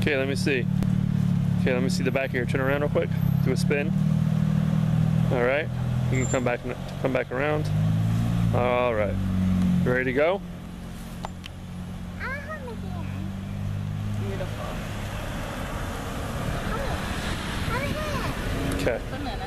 Okay, let me see. Okay, let me see the back here. Turn around real quick. Do a spin. All right. You can come back around. All right. You ready to go? Beautiful. Okay. A minute.